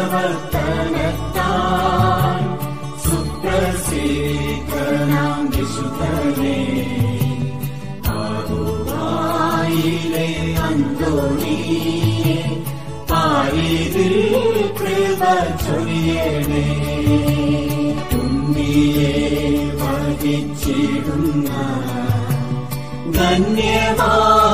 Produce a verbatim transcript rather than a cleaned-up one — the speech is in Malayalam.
പ്രവർത്തനത്താൽ സുപ്രസിദ്ധനാം വിശുദ്ധനേ, ആദുവായിലെ അന്തോണിയെ പാരിതിൽ കൃപ ചൊരിയണേ. ഉണ്ണിയെ വഹിച്ചിടുന്ന ധന്യമാ